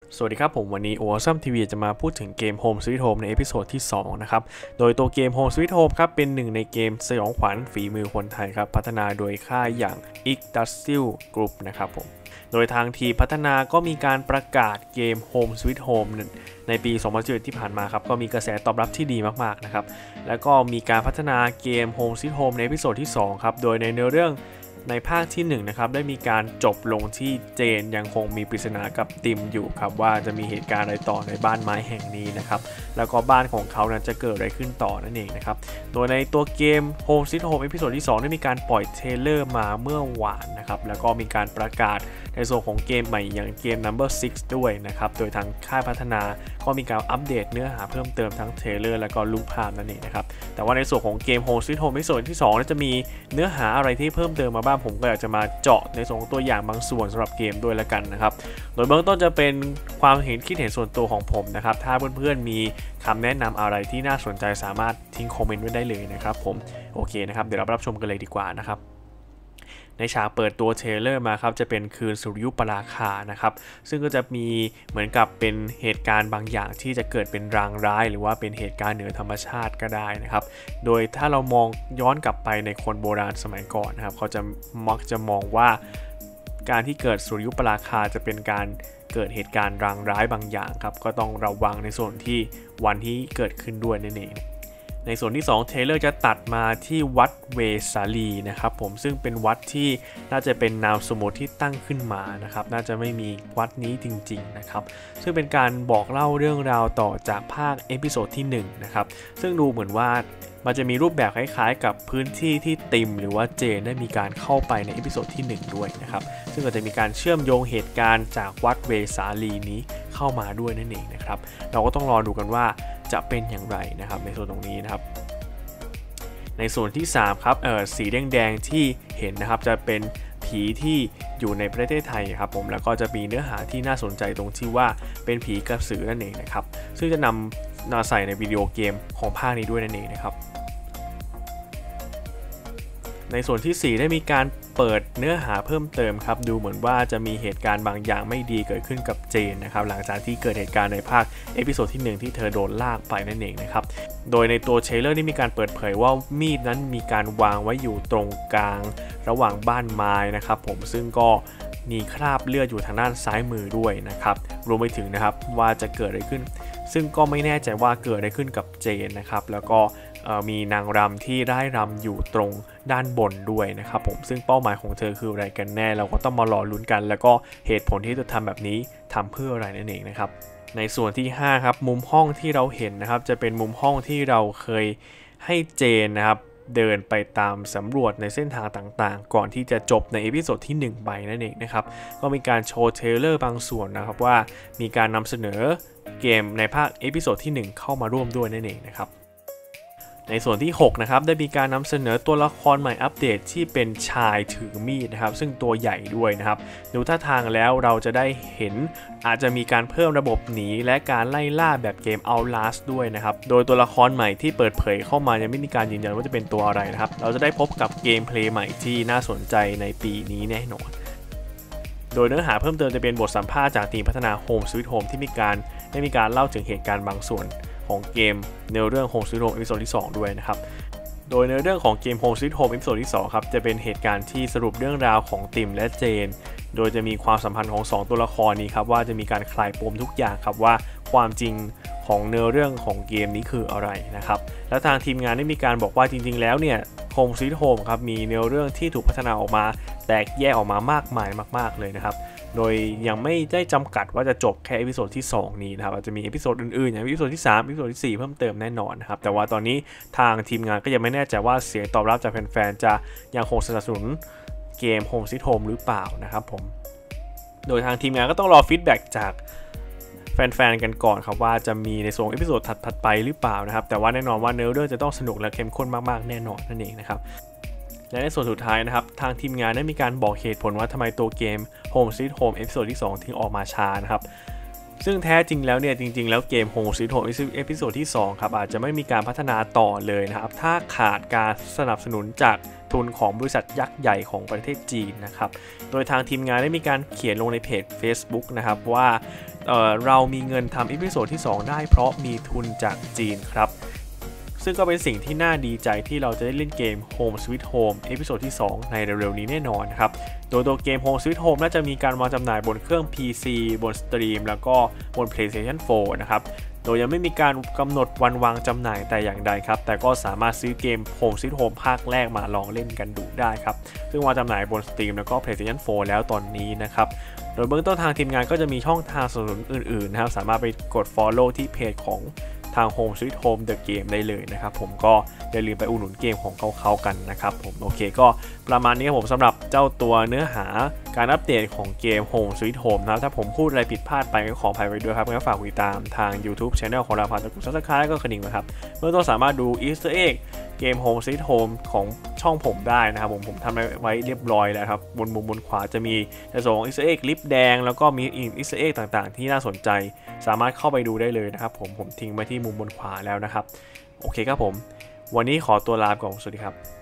สวัสดีครับผมวันนี้ Awesome TV จะมาพูดถึงเกม Home Sweet Home ในเอพิโซดที่2นะครับโดยตัวเกม Home Sweet Home ครับเป็นหนึ่งในเกมสยองขวัญฝีมือคนไทยครับพัฒนาโดยค่ายอย่าง Yggdrasil Group นะครับผมโดยทางทีมพัฒนาก็มีการประกาศเกม Home Sweet Home ในปี 2011 ที่ผ่านมาครับก็มีกระแสตอบรับที่ดีมากๆนะครับแล้วก็มีการพัฒนาเกม Home Sweet Home ในเอพิโซดที่2ครับโดยในเนื้อเรื่องในภาคที่1นะครับได้มีการจบลงที่เจนยังคงมีปริศนากับติมอยู่ครับว่าจะมีเหตุการณ์อะไรต่อในบ้านไม้แห่งนี้นะครับแล้วก็บ้านของเขานั้นจะเกิดอะไรขึ้นต่อนั่นเองนะครับโดยในตัวเกม Home Sweet Home เอพิโซดที่2ได้มีการปล่อยเทรลเลอร์มาเมื่อวานนะครับแล้วก็มีการประกาศในส่วนของเกมใหม่อย่างเกม Number 6 ด้วยนะครับโดยทางค่ายพัฒนาก็มีการอัปเดตเนื้อหาเพิ่มเติมทั้งเทรลเลอร์และก็รูปภาพนั่นเองนะครับแต่ว่าในส่วนของเกม Home Sweet Home เอพิโซดที่2จะมีเนื้อหาอะไรที่เพิ่มเติมมาบ้างผมก็อยากจะมาเจาะในส่วนของตัวอย่างบางส่วนสำหรับเกมด้วยละกันนะครับโดยเบื้องต้นจะเป็นความคิดเห็นส่วนตัวของผมนะครับถ้าเพื่อนๆมีคำแนะนำอะไรที่น่าสนใจสามารถทิ้งคอมเมนต์ไว้ได้เลยนะครับผมโอเคนะครับเดี๋ยวเรารับชมกันเลยดีกว่านะครับในฉากเปิดตัวเทรลเลอร์มาครับจะเป็นคืนสุริยุปราคานะครับซึ่งก็จะมีเหมือนกับเป็นเหตุการณ์บางอย่างที่จะเกิดเป็นรางร้ายหรือว่าเป็นเหตุการณ์เหนือธรรมชาติก็ได้นะครับโดยถ้าเรามองย้อนกลับไปในคนโบราณสมัยก่อนนะครับเขาจะมักจะมองว่าการที่เกิดสุริยุปราคาจะเป็นการเกิดเหตุการณ์รางร้ายบางอย่างครับก็ต้องระวังในส่วนที่วันที่เกิดขึ้นด้วยนั่นเองในส่วนที่2เทเลอร์จะตัดมาที่วัดเวสาลีนะครับผมซึ่งเป็นวัดที่น่าจะเป็นนามสมมติที่ตั้งขึ้นมานะครับน่าจะไม่มีวัดนี้จริงๆนะครับซึ่งเป็นการบอกเล่าเรื่องราวต่อจากภาคเอพิโซดที่1นะครับซึ่งดูเหมือนว่ามันจะมีรูปแบบคล้ายๆกับพื้นที่ที่ติมหรือว่าเจนได้มีการเข้าไปในเอพิโซดที่1ด้วยนะครับซึ่งก็จะมีการเชื่อมโยงเหตุการณ์จากวัดเวสาลีนี้เข้ามาด้วยนั่นเองนะครับเราก็ต้องรอดูกันว่าจะเป็นอย่างไรนะครับในส่วนตรงนี้นะครับในส่วนที่3ครับสีแดงๆที่เห็นนะครับจะเป็นผีที่อยู่ในประเทศไทยครับผมแล้วก็จะมีเนื้อหาที่น่าสนใจตรงที่ว่าเป็นผีกระสือนั่นเองนะครับซึ่งจะนำมาใส่ในวิดีโอเกมของภาคนี้ด้วยนั่นเองนะครับในส่วนที่4ได้มีการเปิดเนื้อหาเพิ่มเติมครับดูเหมือนว่าจะมีเหตุการณ์บางอย่างไม่ดีเกิดขึ้นกับเจนนะครับหลังจากที่เกิดเหตุการณ์ในภาคเอพิโซดที่1ที่เธอโดนลากไปนั่นเองนะครับโดยในตัวเทรลเลอร์ได้มีการเปิดเผยว่ามีดนั้นมีการวางไว้อยู่ตรงกลางระหว่างบ้านไม้นะครับผมซึ่งก็มีคราบเลือดอยู่ทางด้านซ้ายมือด้วยนะครับรวมไปถึงนะครับว่าจะเกิดอะไรขึ้นซึ่งก็ไม่แน่ใจว่าเกิดอะไรขึ้นกับเจนนะครับแล้วก็มีนางรำที่ได้รำอยู่ตรงด้านบนด้วยนะครับผมซึ่งเป้าหมายของเธอคืออะไรกันแน่เราก็ต้องมารอลุ้นกันแล้วก็เหตุผลที่จะทำแบบนี้ทำเพื่ออะไรนั่นเองนะครับในส่วนที่5ครับมุมห้องที่เราเห็นนะครับจะเป็นมุมห้องที่เราเคยให้เจนนะครับเดินไปตามสำรวจในเส้นทางต่างๆก่อนที่จะจบในเอพิโซดที่1ไปนั่นเองนะครับก็มีการโชว์เทรลเลอร์บางส่วนนะครับว่ามีการนำเสนอเกมในภาคเอพิโซดที่1เข้ามาร่วมด้วยนั่นเองนะครับในส่วนที่6นะครับได้มีการนำเสนอตัวละครใหม่อัปเดตที่เป็นชายถือมีดนะครับซึ่งตัวใหญ่ด้วยนะครับดูท่าทางแล้วเราจะได้เห็นอาจจะมีการเพิ่มระบบหนีและการไล่ล่าแบบเกม Outlast ด้วยนะครับโดยตัวละครใหม่ที่เปิดเผยเข้ามายังไม่มีการยืนยันว่าจะเป็นตัวอะไรนะครับเราจะได้พบกับเกมเพลย์ใหม่ที่น่าสนใจในปีนี้แน่นอนโดยเนื้อหาเพิ่มเติมจะเป็นบทสัมภาษณ์จากทีมพัฒนา Home Sweet Home ที่ได้มีการเล่าถึงเหตุการณ์บางส่วนของเกมในเรื่อง Home Sweet Home เอพิโซดที่2ด้วยนะครับโดยในเรื่องของเกม Home Sweet Home เอพิโซดที่2ครับจะเป็นเหตุการณ์ที่สรุปเรื่องราวของติมและเจนโดยจะมีความสัมพันธ์ของ2ตัวละครนี้ครับว่าจะมีการคลายปมทุกอย่างครับว่าความจริงของเนื้อเรื่องของเกมนี้คืออะไรนะครับและทางทีมงานได้มีการบอกว่าจริงๆแล้วเนี่ย Home Sweet Home ครับมีเนื้อเรื่องที่ถูกพัฒนาออกมาแตกแยกออกมามากมายมากๆเลยนะครับโดยยังไม่ได้จำกัดว่าจะจบแค่เอพิโซดที่2นี้นะครับอาจจะมีเอพิโซดอื่นๆอย่างเอพิโซดที่3เอพิโซดที่4เพิ่มเติมแน่นอนนะครับแต่ว่าตอนนี้ทางทีมงานก็ยังไม่แน่ใจว่าเสียงตอบรับจากแฟนๆจะยังคงสนับสนุนเกม Home Sweet Home หรือเปล่านะครับผมโดยทางทีมงานก็ต้องรอฟีดแบ็กจากแฟนๆกันก่อนครับว่าจะมีในส่วนเอพิโซดถัดๆไปหรือเปล่านะครับแต่ว่าแน่นอนว่าเนื้อเรื่องจะต้องสนุกและเข้มข้นมากๆแน่นอนนั่นเองนะครับและในส่วนสุดท้ายนะครับทางทีมงานได้มีการบอกเหตุผลว่าทำไมตัวเกม Home Sweet Home เอพิโซดที่2ถึงออกมาช้านะครับซึ่งแท้จริงแล้วเนี่ยจริงๆแล้วเกม Home Sweet Home เอพิโซดที่2ครับอาจจะไม่มีการพัฒนาต่อเลยนะครับถ้าขาดการสนับสนุนจากทุนของบริษัทยักษ์ใหญ่ของประเทศจีนนะครับโดยทางทีมงานได้มีการเขียนลงในเพจ Facebook นะครับว่าเรามีเงินทำเอพิโซดที่2ได้เพราะมีทุนจากจีนครับซึ่งก็เป็นสิ่งที่น่าดีใจที่เราจะได้เล่นเกม Home Sweet Home เอพิโซดที่2ในเร็วๆนี้แน่นอนครับโดยตัวเกม Home Sweet Home น่าจะมีการวางจำหน่ายบนเครื่อง PC บนสตรีมแล้วก็บน PlayStation 4 นะครับโดยยังไม่มีการกำหนดวันวางจำหน่ายแต่อย่างใดครับแต่ก็สามารถซื้อเกม Home Sweet Home ภาคแรกมาลองเล่นกันดูได้ครับซึ่งวางจำหน่ายบนสตรีมแล้วก็ PlayStation 4 แล้วตอนนี้นะครับโดยเบื้องต้นทางทีมงานก็จะมีช่องทางสนับสนุนอื่นๆนะครับสามารถไปกด follow ที่เพจของทาง Home Sweet Home The Game ได้เลยนะครับผมก็อย่าลืมไปอุดหนุนเกมของเขากันนะครับผมโอเคก็ประมาณนี้ผมสำหรับเจ้าตัวเนื้อหาการอัปเดตของเกม Home Sweet Home นะถ้าผมพูดอะไรผิดพลาดไปก็ขออภัยไว้ด้วยครับงั้นฝากติดตามทาง YouTube Channel ของเราผ่านกด Subscribe แล้วก็กระดิ่งนะครับเมื่อต้นสามารถดู Easter Egg เกม Home Sweet Home ของช่องผมได้นะครับผมทำไว้เรียบร้อยแล้วครับบนมุมบนขวาจะมีในส่วนของ Easter Egg ลิปแดงแล้วก็มีอีก Easter Egg ต่างๆที่น่าสนใจสามารถเข้าไปดูได้เลยนะครับผมทิ้งไว้ที่มุมบนขวาแล้วนะครับโอเคครับผมวันนี้ขอตัวลาไปก่อนสวัสดีครับ